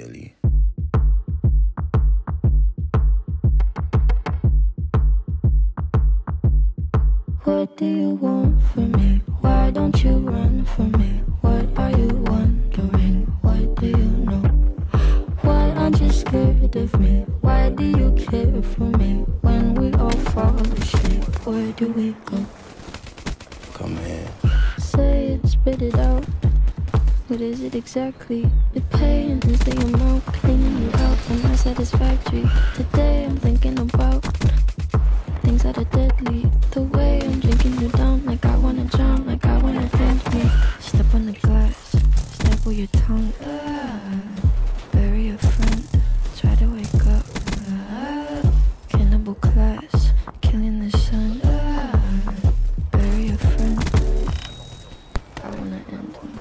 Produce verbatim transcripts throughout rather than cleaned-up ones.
Billy. What do you want from me? Why don't you run from me? What are you wondering? What do you know? Why aren't you scared of me? Why do you care for me? When we all fall asleep, where do we go? Come here. Say it, spit it out. What is it exactly? The pain is the amount, cleaning you out and not satisfactory. Today I'm thinking about things that are deadly. The way I'm drinking you down, like I wanna drown, like I wanna end me. Step on the glass, staple your tongue. Ah, bury a friend, try to wake up. Ah, cannibal class, killing the sun. Ah, bury a friend. I wanna end me.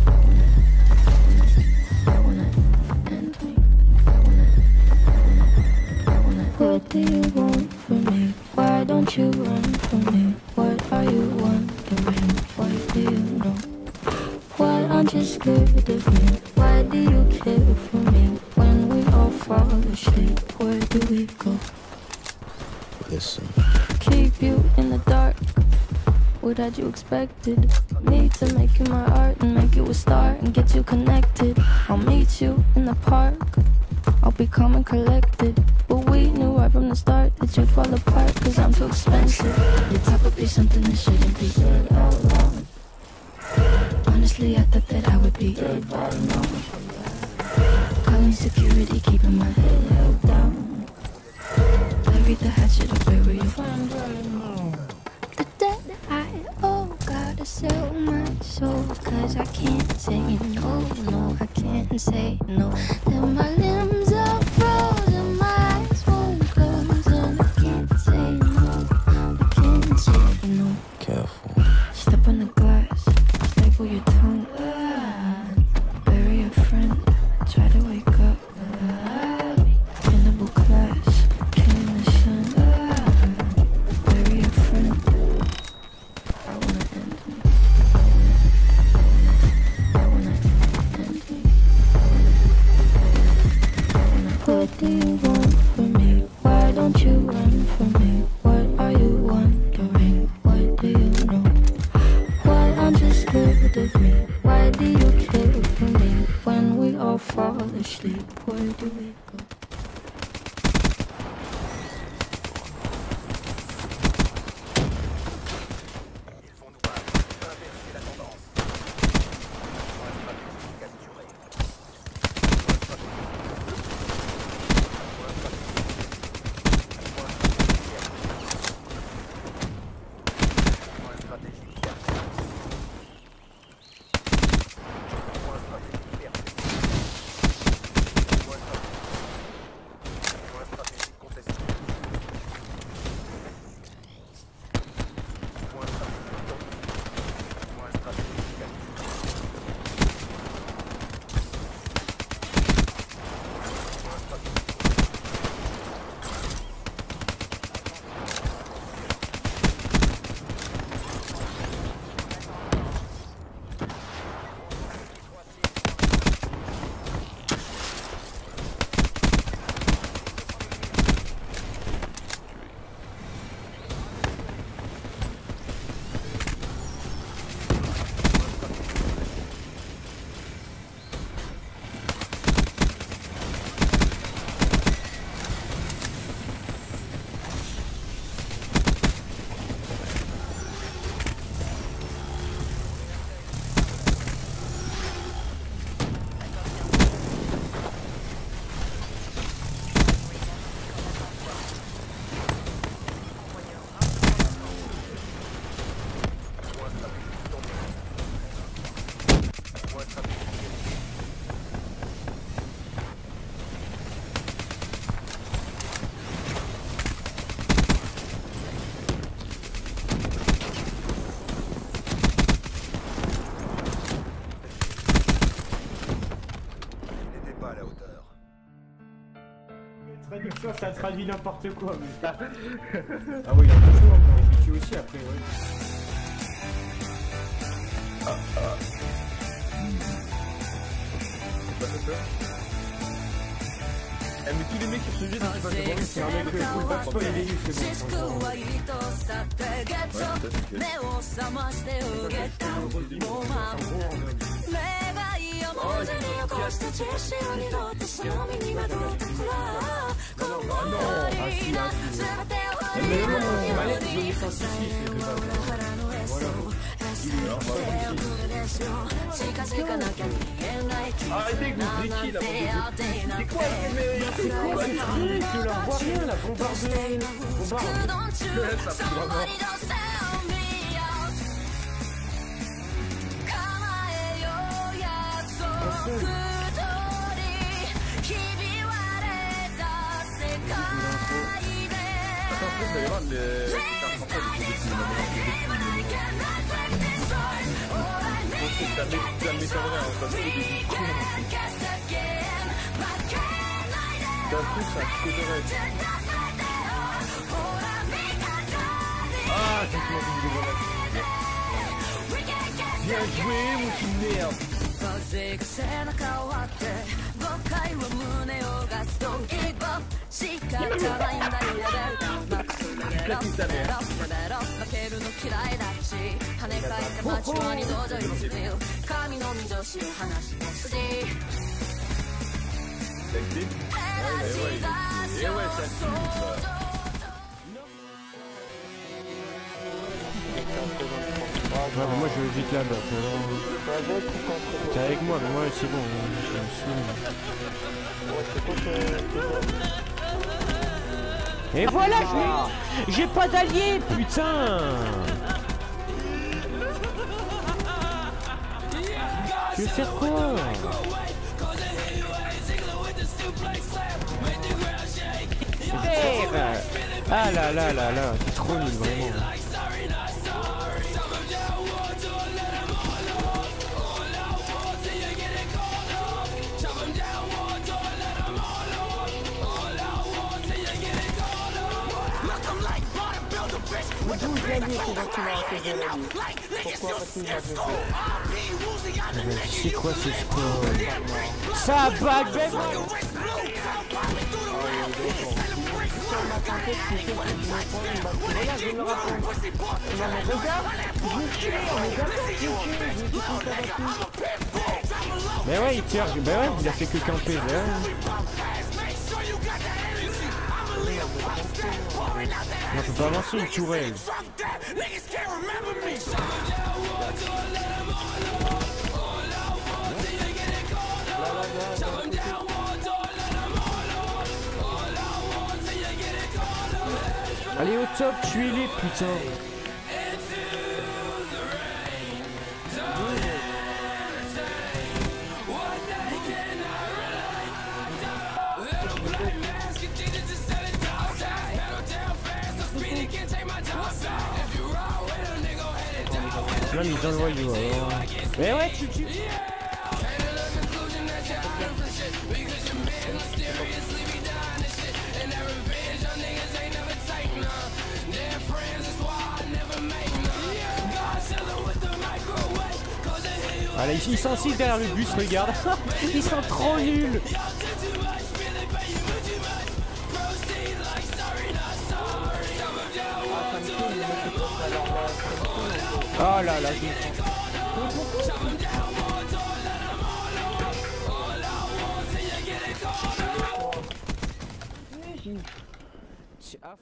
I wanna end me. I wanna, I wanna. What do you want from me? Why don't you run from me? What are you wondering? What do you know? Why aren't you scared of me? Why do you care for me? When we all fall asleep, where do we go? Listen. Keep you in the dark. What had you expected? Me to make you my art and make you a star and get you connected. I'll meet you in the park. I'll be calm and collected. But we knew right from the start that you'd fall apart, cause I'm too expensive. Your type would be something that shouldn't be said out loud. Honestly, I thought that I would be dead by now. Calling security, keeping my head held down. Bury the hatchet or bury your friend right now. The debt I owe, gotta sell my soul, cause I can't say no, no, I can't say no. Then my limbs are frozen, my eyes won't close, and I can't say no, I can't say no. Careful. Step on the glass, staple your tongue. Ah, bury a friend, try to wake up. Ah, cannibal class, killing the sun. Ah, bury a friend. I wanna end me. I wanna end me. What do you want from me? Why don't you run from me? What are you wondering? What do you know? Why aren't you scared of me? Why do you care for me? When we all fall asleep, where do we go? Ça, ça traduit n'importe quoi, mais... Ah oui, il y a un peu on peut aussi après, ouais. Ah, ah. C'est pas ça, ça Eh mais tous les mecs sur ce jeu, c'est pas bon, c'est un mec cool, pas trop il est eu, c'est bon. Ouais, arrêtez que vous étiez là, c'est quoi c'est quoi tu leur vois rien la bombarde bombarde ça fout vraiment attends après ça ira mais ça m'étonnerait hein, ça se fait des d'un coup ça m'étonnerait. Ah j'ai plus envie de voir la bien joué mon petit merde. Ouais, mais moi je vais vite là-bas. T'es avec moi, mais moi c'est bon, je me suis. Et voilà, je j'ai pas d'allié, putain. Tu veux faire quoi? Ah là là là là, t'es trop nul vraiment. C'est quoi ce sport? Ça bug, mais ouais il tire, mais ouais il a fait que camper, mais ouais. On peut pas avancer une tourelle. Allez au top, tuez-les putain. Là mise dans le voyou alors. Mais ouais tu tues. Voilà, ils sont six derrière le bus, regarde. Ils sont trop nuls. Oh là là, c'est affreux.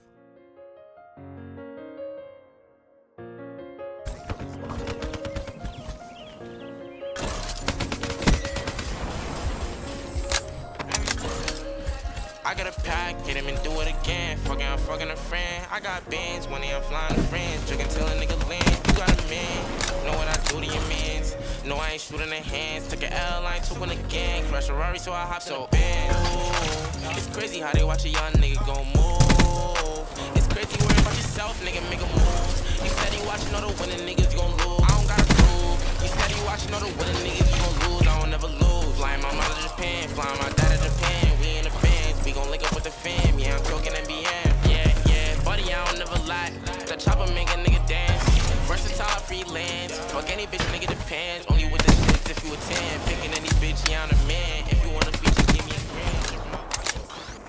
I got a pack, hit him and do it again. Fucking, I'm fucking a friend. I got bands, money, I'm flying to friends. Drinking till a nigga land. You got a man, know what I do to your mans. No, I ain't shooting the hands. Took an L, I ain't took a gang. Crash a Rari, so I hop so bad. It's crazy how they watch a young nigga go move. It's crazy worrying about yourself, nigga, make a move. You said you watching all the winning niggas, you gon' lose. I don't gotta prove. You said you watching all the winning niggas, you gon' lose. I don't never lose. Flying my mom to Japan, flying my dad to Japan. We in the fans, we gon' link up with the fam. Yeah, I'm talking N B M. Yeah, yeah, buddy, I don't never lie. That chopper make a nigga dance. Versatile freelance. Fuck any bitch, nigga depends. Only with the shits if you attend. Picking any bitch, yeah, I'm the man. If you wanna feature, give me a grand.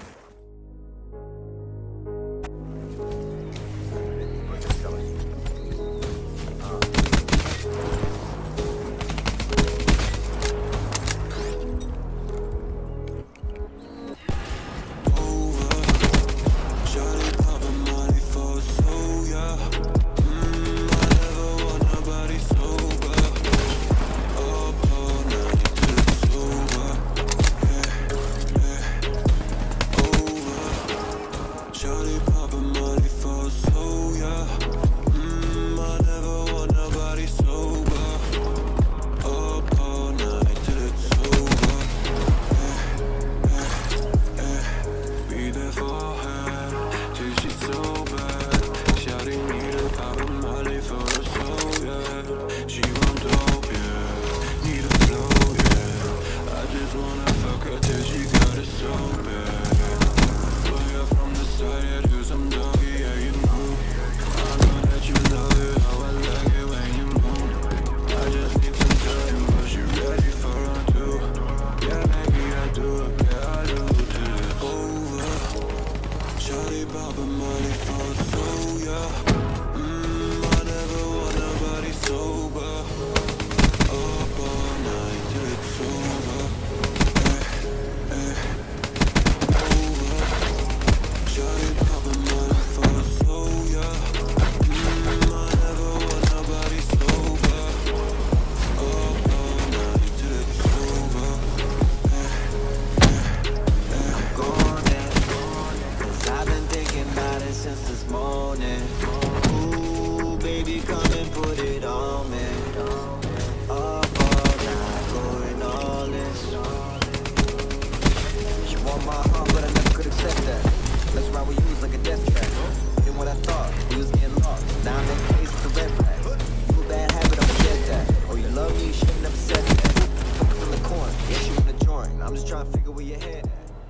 ride with you was like a death trap. Then what I thought, we was getting lost. Now I'm in case with the red flags. You a bad habit, I'ma shed that. Oh, you love me, you should've never said that. Focus on the corn, yes, you in the joint. I'm just trying to figure where your head at.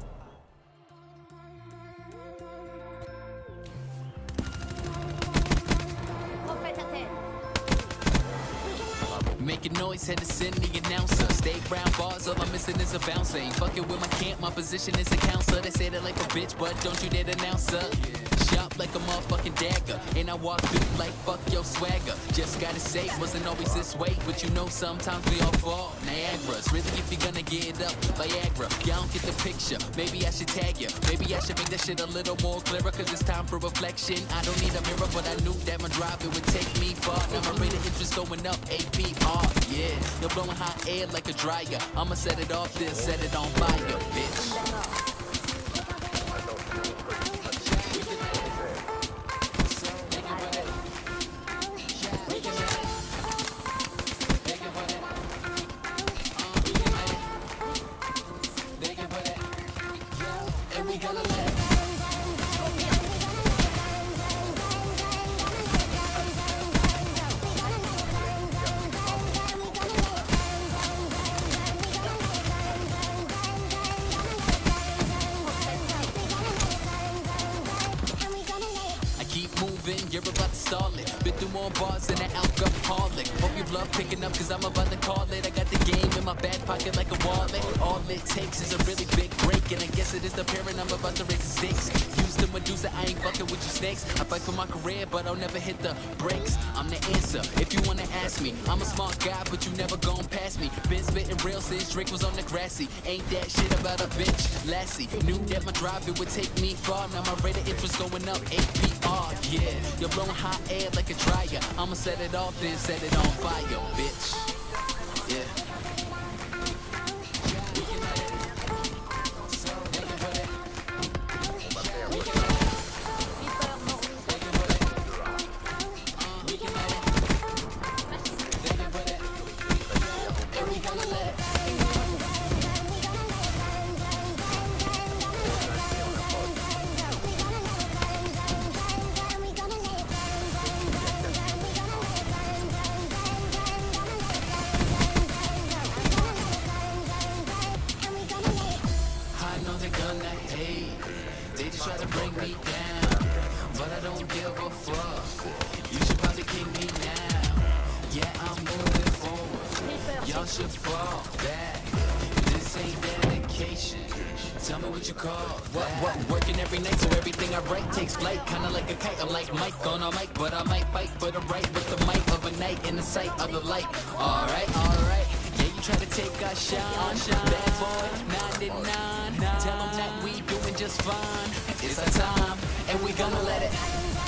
Making noise, had to send the announcer. Stay ground bars, all I'm missing is a bouncer. Ain't fucking with my camp, my position is a counselor. They say that like a bitch, but don't you dare denounce her. Shop like a motherfucking dagger, and I walk through like fuck your swagger. Just gotta say, wasn't always this way, but you know sometimes we all fall. Niagara's really if you're gonna get up, Viagra. Y'all don't get the picture, maybe I should tag you. Maybe I should make that shit a little more clearer, cause it's time for reflection. I don't need a mirror, but I knew that my drive, it would take me far. Now my rate of interest going up, A P R, yeah. You're blowing hot air like a dryer. I'ma set it off, then set it on fire, bitch. You're about to stall it. Been through more bars than an alcoholic. Hope you love picking up, cause I'm about to call it. I got the game in my back pocket like a wallet. All it takes is a really big break, and I guess it is the parent I'm about to raise the stakes. Used to Medusa, I ain't fucking with you snakes. I fight for my career, but I'll never hit the brakes. I'm the answer, if you wanna ask me. I'm a smart guy, but you never gon' pass me. Been spitting real since Drake was on the grassy. Ain't that shit about a bitch, lassie. Knew that my drive, it would take me far. Now my rate of interest going up, A P R, yeah. You're blowing hot air like a dryer. I'ma set it off, then set it on fire, bitch. Yeah. They just try to bring me down, but I don't give a fuck. You should probably kick me now. Yeah, I'm moving forward. Y'all should fall back. This ain't dedication. Tell me what you call what, what, working every night, so everything I write takes flight. Kinda like a kite, I'm like Mike on a mic, but I might fight for the right with the might of a night in the sight of the light. Alright, alright. Yeah, you try to take our shine, shine. Bad boy, ninety-nine. Tell them that we doing just fine. It's our time, and we gonna let it.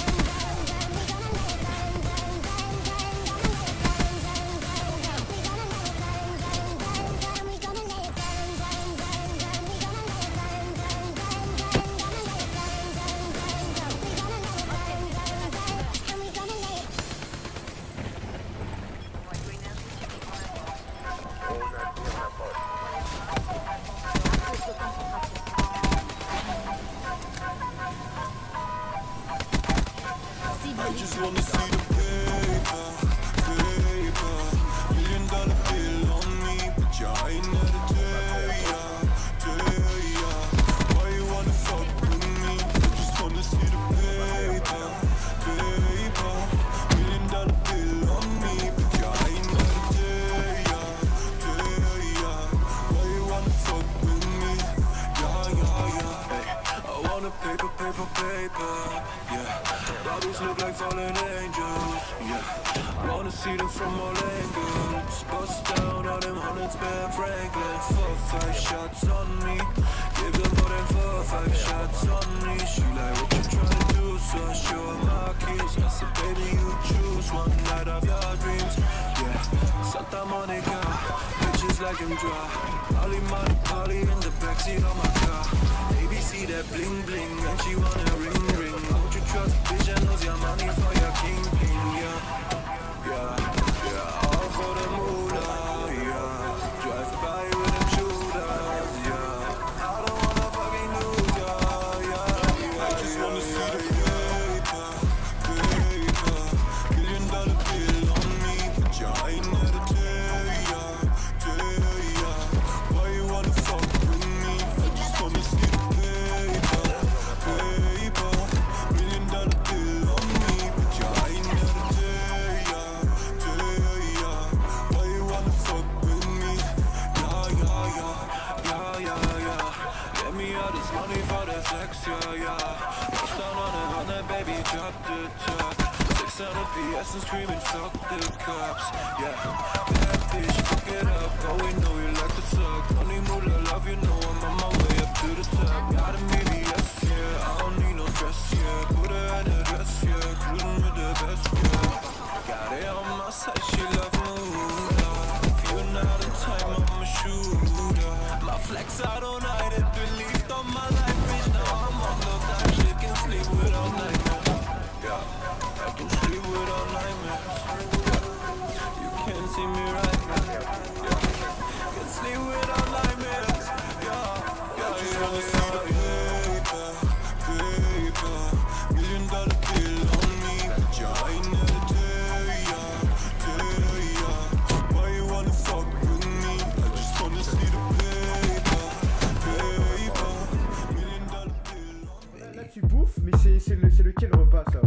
I just wanna see the paper, paper. Million dollar bill on me, but you ain't at a day, day. Why you wanna fuck with me? I just wanna see the paper, paper. Million dollar bill on me, but you ain't at a day, day. Why you wanna fuck with me? Yeah, yeah, yeah. Hey, I wanna paper, paper, paper. Yeah. Bodies look like fallen angels, yeah. I wanna see them from all angles. Bust down all them hundreds, Ben Franklin. Four, five shots on me. Give them more than four, five shots on me. She like, what you tryna do? So I show her my keys. I said, baby, you choose one night of your dreams, yeah. Santa Monica, bitches like I'm dry. Ollie money, Ollie in the backseat of my car. Baby, see that bling bling, and she wanna ring ring. Don't you trust a bitch that knows your money for your kingpin, yeah. Yeah, yeah, all for the moolah, yeah. Drive by with them shooters, yeah. I don't wanna fucking lose ya, yeah, yeah. I just got this money for the flex, yeah, yeah. Bust down on it, on that baby, drop the top. six hundred P S and screaming, fuck the cops, yeah. Bad bitch, fuck it up, oh we know you like to suck. Money, moolah, love, you know I'm on my way up to the top. Got a B B S, yeah, I don't need no stress, yeah. Put her in a dress, yeah, cruising with the best, yeah. Got it on my side, she love moolah. If you're not in time, I'm a shooter. My flex out all night, it believed on my life, bitch. Now I'm on the time, she can sleep with all nightmares. Yeah, I can sleep with all nightmares. Yeah, you can't see me right now. Yeah, can sleep with all nightmares. Yeah, yeah, I just wanna see the paper, paper. Million dollar bill on me, but you ain't never tell ya, tell ya. Why you wanna fuck with me? I just wanna see the paper, paper. Million dollar bill on me. Là tu bouffes, mais c'est c'est le, c'est lequel repas ça?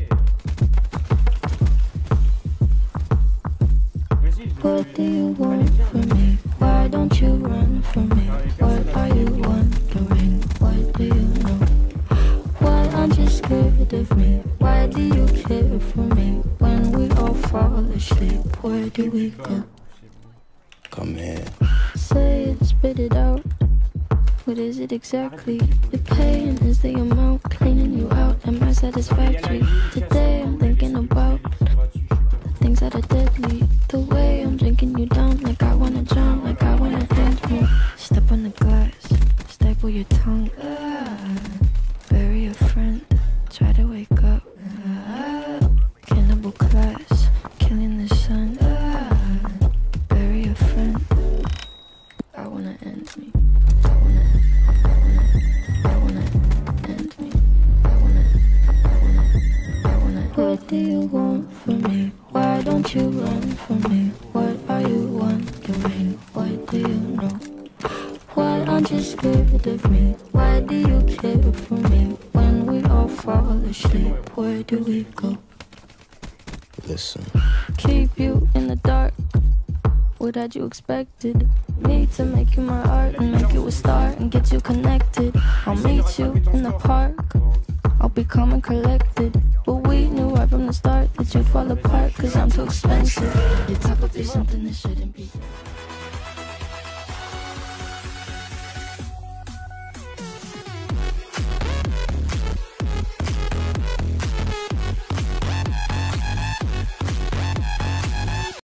What do you want from me? Why don't you run from me? What are you wondering? What do you know? Why aren't you scared of me? Why do you care for me? When we all fall asleep, where do we go? Come here. Say it, spit it out. What is it exactly? The pain is the amount cleaning you out. Am I satisfactory? Today I'm thinking about the things that are deadly. The way I'm drinking you down, like I wanna drown, like I wanna end me. Step on the glass, staple your tongue. Ah, bury a friend, try to wake up. Ah, cannibal class, killing the sun. Ah, bury a friend. I wanna end me. I wanna, I wanna, I wanna end me. I wanna, I wanna, I wanna. What do you want from me? Why don't you run from me? What are you wondering? What do you know? Why aren't you scared of me? Why do you care for me? When we all fall asleep, where do we go? Listen. Keep you in the dark. What had you expected? Me to make you my art and make you a star and get you connected. I'll meet you in the park. I'll be calm and collected. But we knew right from the start that you'd fall apart, cause I'm too expensive. Your top would be something that shouldn't be.